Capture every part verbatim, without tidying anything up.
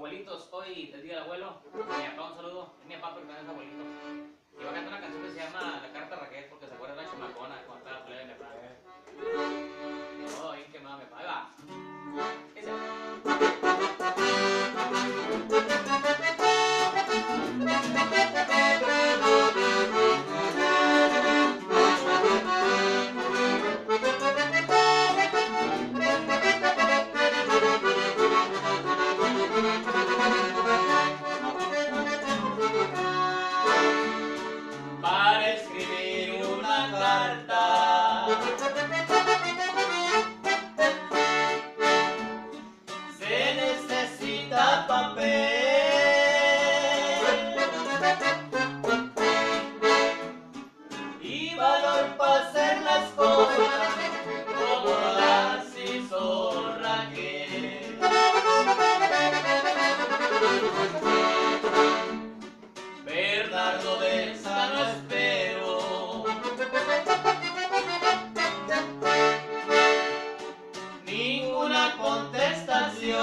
abuelitos, hoy el día del abuelo. Mi papá, un saludo. Es mi papá, pero también es abuelito. Y va a cantar una canción que se llama La Carta a Raquel, porque se acuerda de la chamacona cuando estaba plebe mi papá. Oh, bien quemado mi papá. Ahí va. Dice. Para escribir una carta se necesita papel y valor para hacer las cosas como las hizo Raquel. Bernardo de Sano espero ninguna contestación,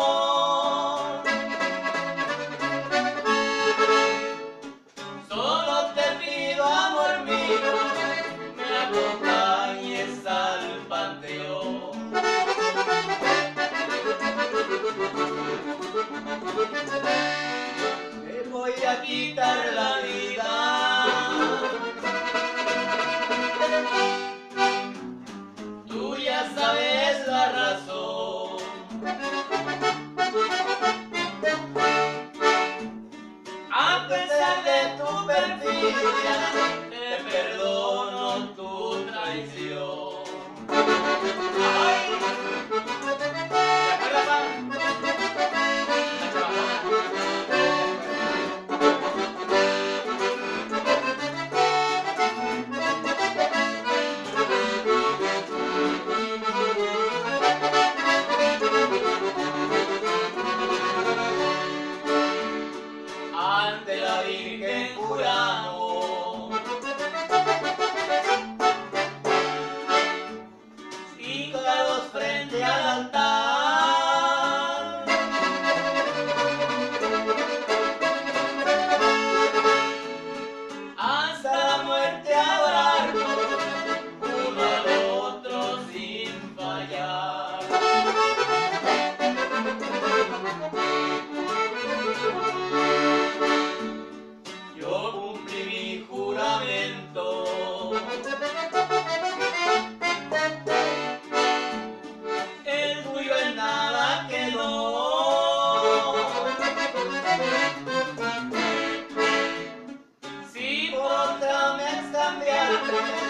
solo te pido, amor mío, me acompañes al panteón. Me voy a quitar la vida, tú ya sabes la razón. A pesar de tu perfidia, te perdono tu traición. ¡Ay! ¿Te acuerdas, ante la Virgen juramos hincados frente al altar, hasta la muerte adorarnos uno al otro sin fallar. Yo cumplí mi juramento, el tuyo en nada quedó. Si por otra me has cambiado,